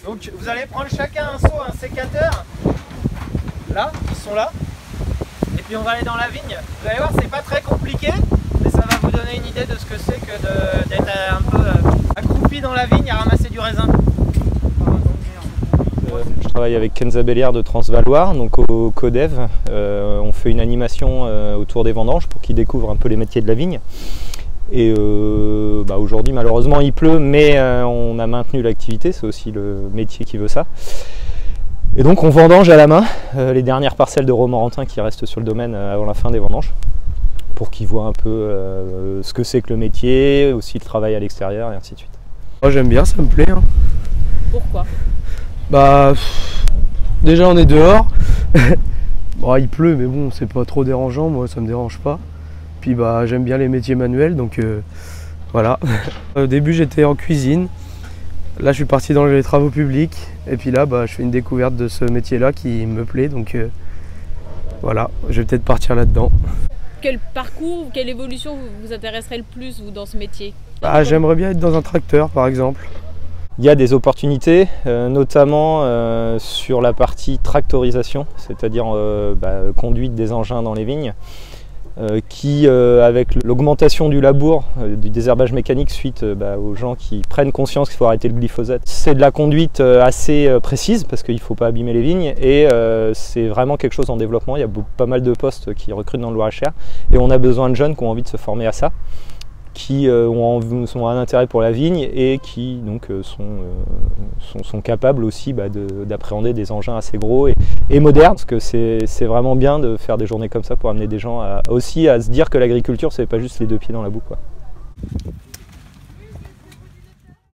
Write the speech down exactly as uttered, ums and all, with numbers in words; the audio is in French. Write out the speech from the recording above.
Donc vous allez prendre chacun un seau, un sécateur, là, ils sont là, et puis on va aller dans la vigne. Vous allez voir, c'est pas très compliqué, mais ça va vous donner une idée de ce que c'est que d'être un peu accroupi dans la vigne à ramasser du raisin. Je travaille avec Kenza Bellière de Transvaloir, donc au Codev. Euh, on fait une animation euh, autour des vendanges pour qu'ils découvrent un peu les métiers de la vigne. Et euh, bah aujourd'hui malheureusement il pleut, mais euh, on a maintenu l'activité, c'est aussi le métier qui veut ça. Et donc on vendange à la main euh, les dernières parcelles de Romorantin qui restent sur le domaine euh, avant la fin des vendanges, pour qu'ils voient un peu euh, ce que c'est que le métier, aussi le travail à l'extérieur et ainsi de suite. Moi j'aime bien, ça me plaît. Hein. Pourquoi? Bah pff, déjà on est dehors. Bon, il pleut mais bon c'est pas trop dérangeant, moi ça me dérange pas. Puis bah j'aime bien les métiers manuels, donc euh, voilà. Au début j'étais en cuisine, là je suis parti dans les travaux publics, et puis là bah, je fais une découverte de ce métier-là qui me plaît, donc euh, voilà, je vais peut-être partir là-dedans. Quel parcours, quelle évolution vous, vous intéresserait le plus vous, dans ce métier? Ah, j'aimerais bien être dans un tracteur par exemple. Il y a des opportunités, euh, notamment euh, sur la partie tractorisation, c'est-à-dire euh, bah, conduite des engins dans les vignes. Euh, qui, euh, avec l'augmentation du labour, euh, du désherbage mécanique suite euh, bah, aux gens qui prennent conscience qu'il faut arrêter le glyphosate, c'est de la conduite euh, assez euh, précise parce qu'il ne faut pas abîmer les vignes, et euh, c'est vraiment quelque chose en développement. Il y a pas mal de postes qui recrutent dans le Loir-et-Cher et on a besoin de jeunes qui ont envie de se former à ça, qui euh, ont, ont un intérêt pour la vigne et qui donc euh, sont, euh, sont, sont capables aussi bah, d'appréhender de, des engins assez gros et, et modernes, parce que c'est vraiment bien de faire des journées comme ça pour amener des gens à, aussi à se dire que l'agriculture c'est pas juste les deux pieds dans la boue, quoi.